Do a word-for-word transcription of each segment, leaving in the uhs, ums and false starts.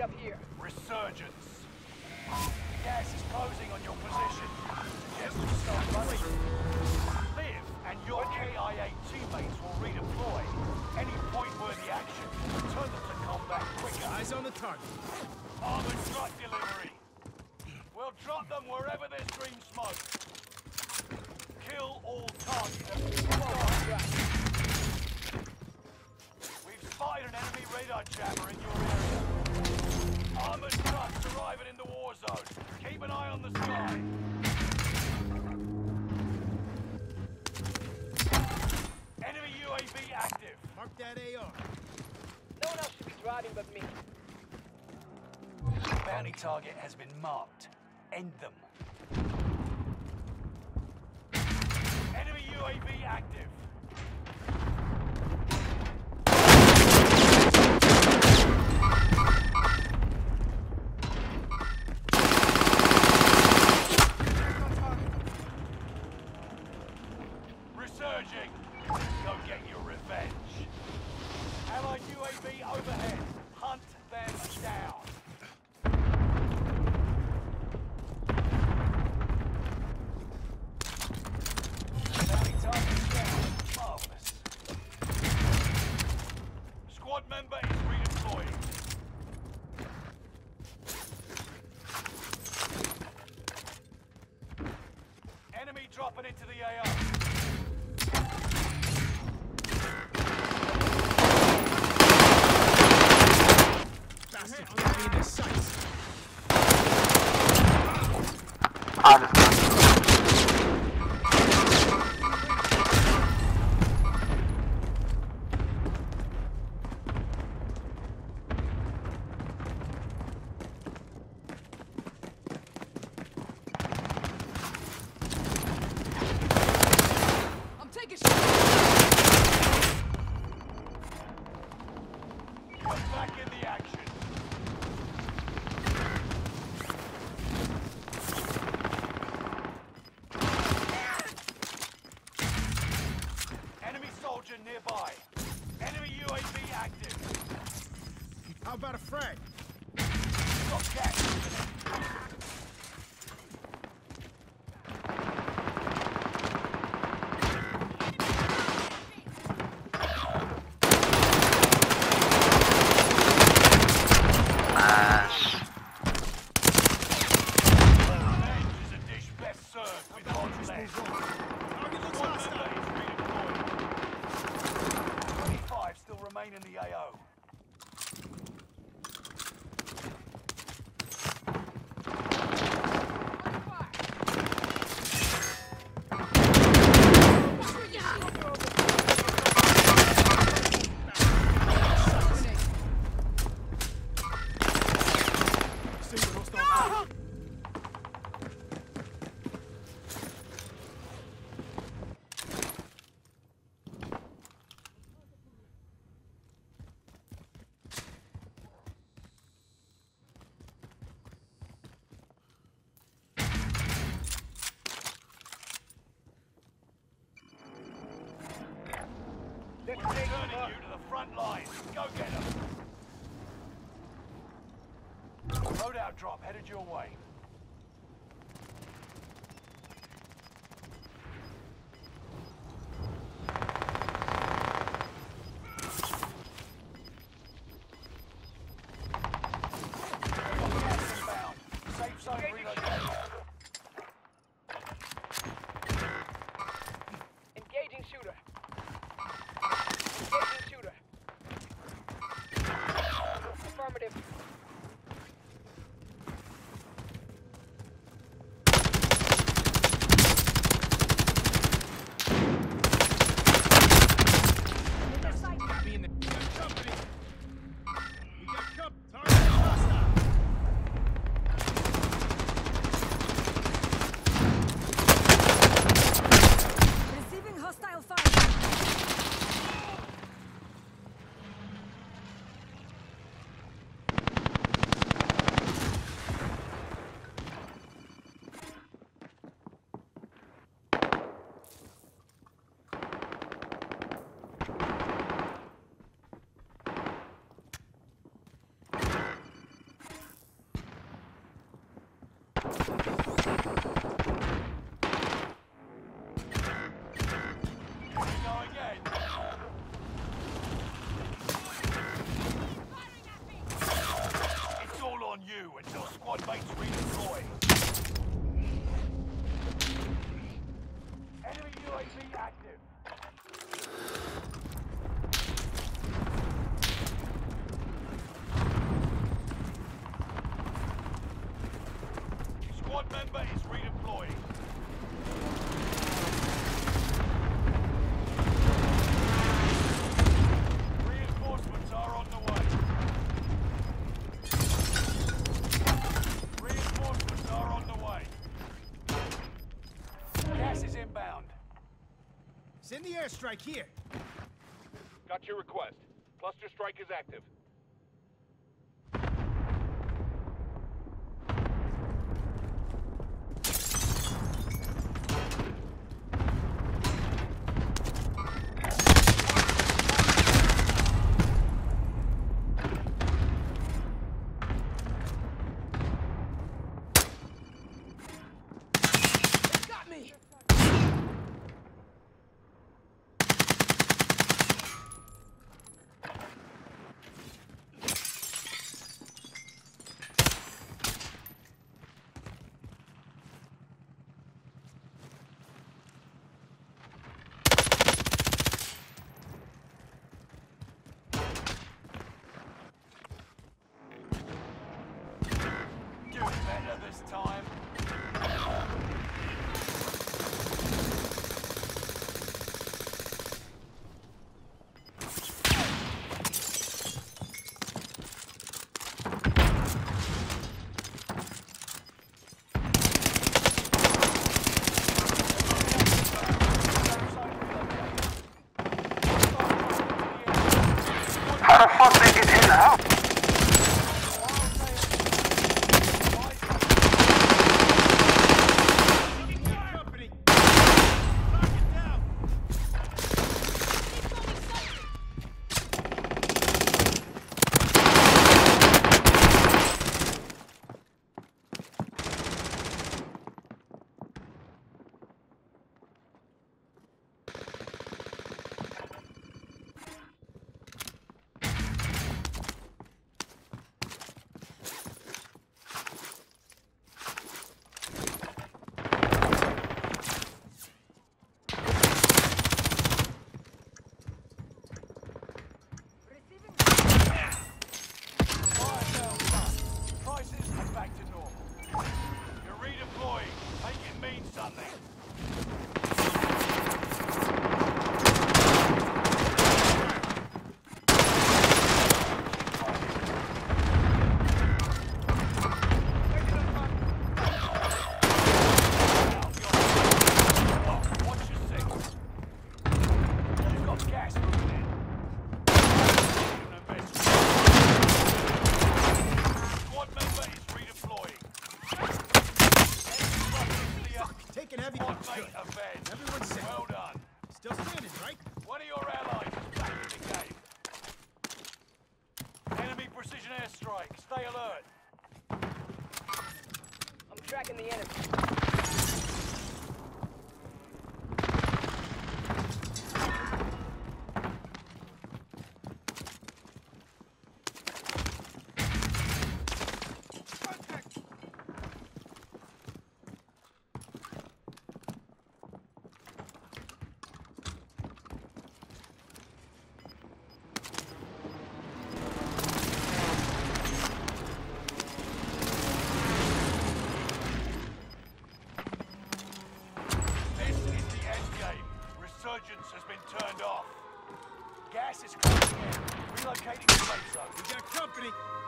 up here. Resurgence. Gas is closing on your position. Suggest we start running. Live and your K I eight teammates will redeploy. Any point-worthy action, return them to combat quicker. Eyes on the target. Armored truck delivery. We'll drop them wherever there's green smoke. Kill all targets. We've spotted an enemy radar jammer in your area. Armored trucks arriving in the war zone. Keep an eye on the sky. Enemy U A V active. Mark that A R. No one else should be driving but me. Bounty target has been marked. End them. Enemy U A V active. Resurging. Go get your revenge. Allied U A V overhead. Hunt them down. Bounty target down. Marvelous. Squad member is redeploying. Enemy dropping into the A O. Bastard, get me in the sights. I'm taking shit. Get back in the action. Enemy soldier nearby. Enemy U A V active. How about a frag? Got gas. Revenge is a dish best served with hot lead. Target looks One hostile. member is redeployed. twenty-five still remain in the A O. Single hostile. Returning you to the front line. Go get them. Loadout drop headed your way. Gas inbound. Safe zone relocated. Engaging shooter. Engaging shooter. Affirmative. squad mates redeploy. Enemy U A V active. Squad member is redeploying. Reinforcements are on the way. Reinforcements are on the way. Gas is inbound. Send the airstrike here. Got your request. Cluster strike is active. Got me! Do better this time. How the fuck they get in now? Company. Lock it down. Prices are back to normal. You're redeploying. Make it mean something. Watch your six. You've got gas moving in. Squad member is redeploying. Taking heavy. Squad Good. mate avenged. Everyone's safe. Well done. Still standing, right? One of your allies is back in the game. Enemy precision airstrike. Stay alert. I'm tracking the enemy. This is the end game. Resurgence has been turned off. Gas is closing in. Relocating to safe zone. We got company.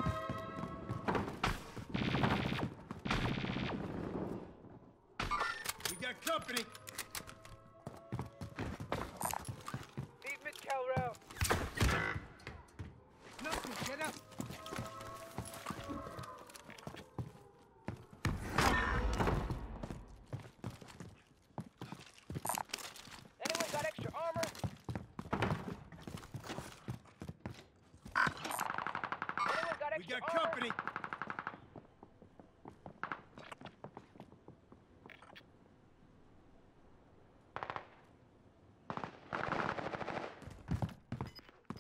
We got company. Leave mid-cal route. Nothing. Get up. Anyone got extra armor? Anyone got We extra got armor? company.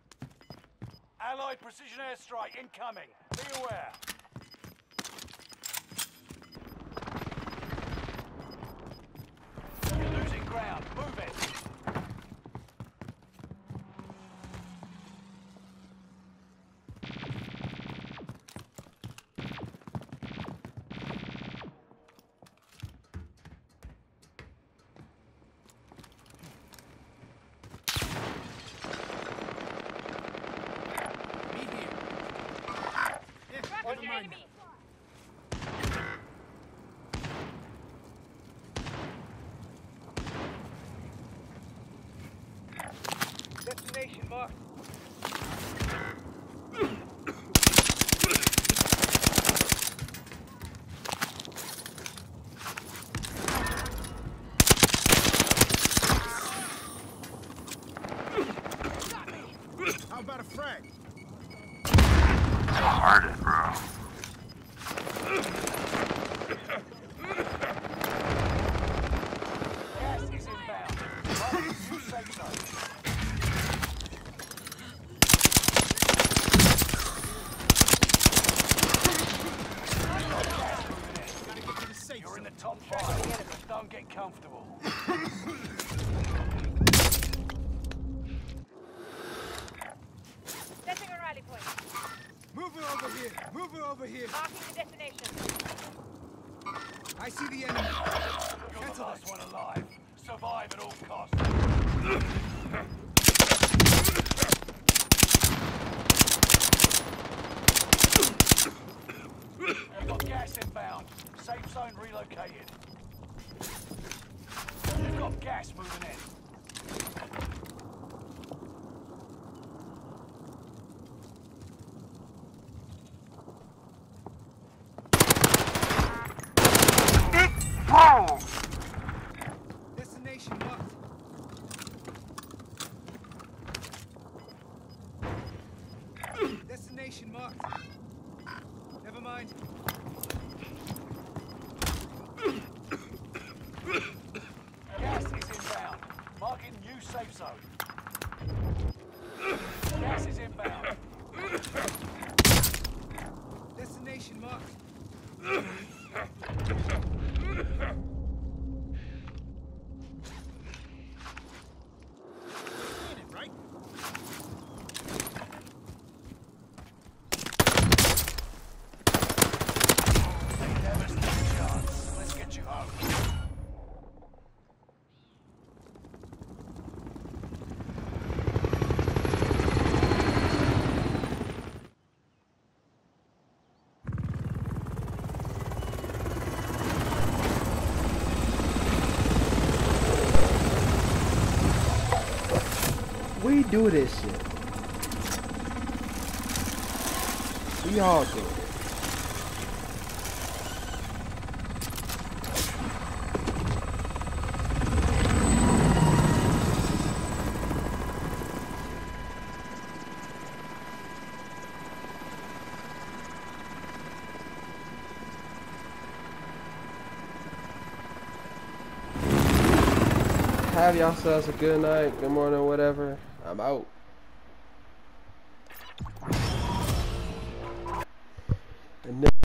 Allied precision airstrike incoming. Be aware. mine. enemy! Destination marked. How about a frag? Retarded, bro. Gas is inbound. Marking new safe zone. Gotta get to the safe You're in zone. the top five, but don't get comfortable. Setting a rally point. Move it over here. Move it over here. Marking the destination. I see the enemy. You're the Cancel last that. one alive. Survive at all costs. You've got gas inbound. Safe zone relocated. You've got gas moving in. Whoa! Destination marked. Destination marked. Never mind. Gas is inbound. Marking new safe zone. Gas is inbound. Destination marked. Understand it, right? They never stand a chance. Let's get you home. We do this shit. We all do it. Have yourselves a good night, good morning, whatever. I'm out. And then